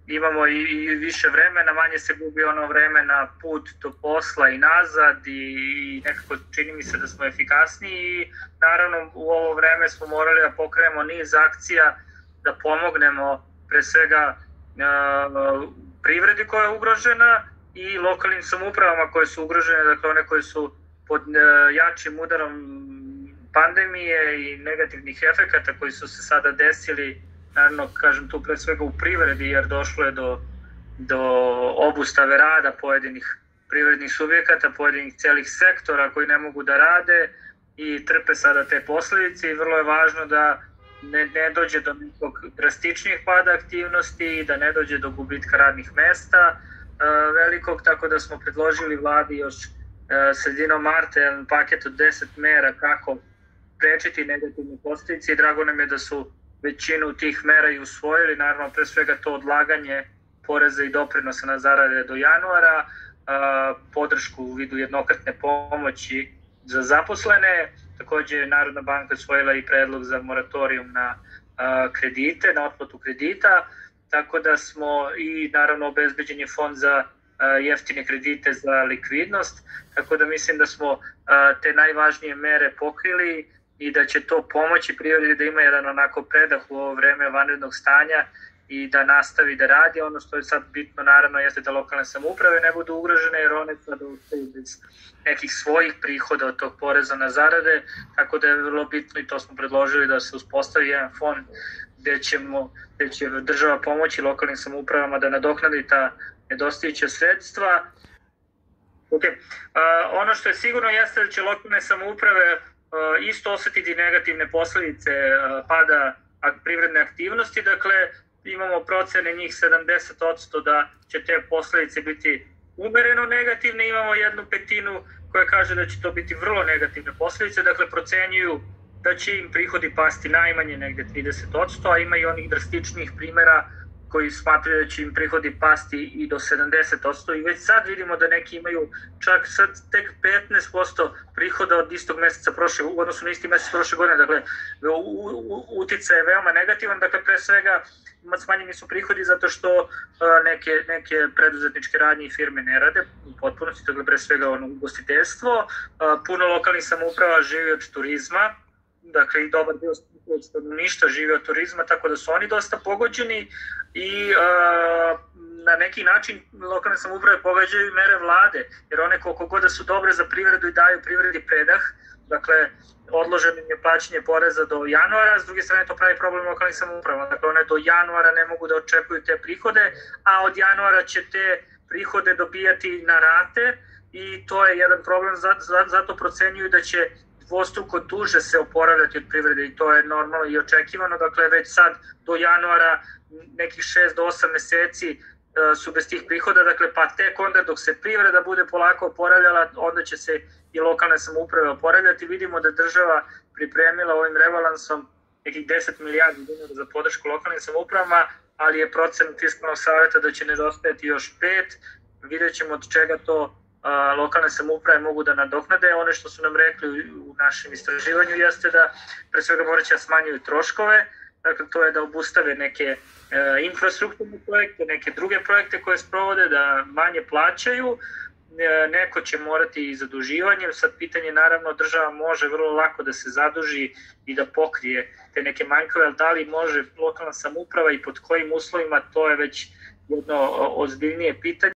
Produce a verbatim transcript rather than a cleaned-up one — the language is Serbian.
imamo i, i više vremena, manje se gubi ono vreme na put do posla i nazad i, i nekako čini mi se da smo efikasniji i naravno u ovo vreme smo morali da pokrenemo niz akcija da pomognemo pre svega uh, privredi koja je ugrožena i lokalnim samoupravama koje su ugrožene, dakle one koje su pod uh, jačim udarom pandemije i negativnih efekata koji su se sada desili, naravno kažem tu pre svega u privredi jer došlo je do, do obustave rada pojedinih privrednih subjekata, pojedinih celih sektora koji ne mogu da rade i trpe sada te posledice i vrlo je važno da ne, ne dođe do nekog drastičnijih pada aktivnosti i da ne dođe do gubitka radnih mesta uh, velikog, tako da smo predložili vladi još uh, sredinom marta jedan paket od deset mera kako sprečiti negativne posledice i drago nam je da su većinu tih mera i usvojili, naravno pre svega to odlaganje poreza i doprinosa na zarade do januara, uh, podršku u vidu jednokratne pomoći za zaposlene. Takođe je Narodna banka usvojila i predlog za moratorijum na uh, kredite, na otplatu kredita, tako da smo i naravno obezbeđen je fond za uh, jeftine kredite za likvidnost, tako da mislim da smo uh, te najvažnije mere pokrili i da će to pomoći privredi da ima jedan onako predah u ovo vreme vanrednog stanja i da nastavi da radi. Ono što je sad bitno naravno jeste da lokalne samouprave ne budu ugrožene jer one sada ostaju bez nekih svojih prihoda od tog poreza na zarade, tako da je vrlo bitno i to smo predložili da se uspostavi jedan fond gde, ćemo, gde će država pomoći lokalnim samoupravama da nadoknadi ta nedostajuća sredstva. Okay. Uh, ono što je sigurno jeste da će lokalne samouprave uh, isto osetiti negativne posledice uh, pada privredne aktivnosti, dakle imamo procene njih sedamdeset posto da će te posledice biti umereno negativne, imamo jednu petinu koja kaže da će to biti vrlo negativne posledice, dakle procenjuju da će im prihodi pasti najmanje negde trideset posto, a ima i onih drastičnijih primera koji smatraju da će im prihodi pasti i do sedamdeset posto i već sad vidimo da neki imaju čak sad tek petnaest posto prihoda od istog meseca prošle, u odnosu na isti mesec prošle godine, dakle uticaj je veoma negativan, dakle pre svega smanjeni su prihodi zato što neke, neke preduzetničke radnje i firme ne rade u potpunosti, dakle pre svega ono ugostiteljstvo, puno lokalnih samouprava živi od turizma, dakle i dobar dio stanovništva živi od turizma, tako da su oni dosta pogođeni i a, na neki način lokalne samouprave pogađaju mere vlade, jer one koliko god da su dobre za privredu i daju privredi predah, dakle odloženo je plaćanje poreza do januara, s druge strane to pravi problem lokalnih samouprava, dakle one do januara ne mogu da očekuju te prihode, a od januara će te prihode dobijati na rate i to je jedan problem, zato procenjuju da će dvostruko duže se oporavljati od privrede i to je normalno i očekivano, dakle već sad do januara nekih šest do osam meseci su bez tih prihoda, dakle pa tek onda dok se privreda bude polako oporavljala, onda će se i lokalne samouprave oporavljati. Vidimo da država pripremila ovim rebalansom nekih deset milijardi dinara za podršku lokalnim samoupravama, ali je procena Fiskalnog saveta da će nedostajati još pet, vidjet ćemo od čega to a, lokalne samouprave mogu da nadoknade. One što su nam rekli u našem istraživanju jeste da pre svega morat će da smanjuju troškove, dakle to je da obustave neke e, infrastrukturne projekte, neke druge projekte koje sprovode, da manje plaćaju, e, neko će morati i zaduživanjem, sad pitanje naravno država može vrlo lako da se zaduži i da pokrije te neke manjkove, ali da li može lokalna samouprava i pod kojim uslovima, to je već jedno ozbiljnije pitanje.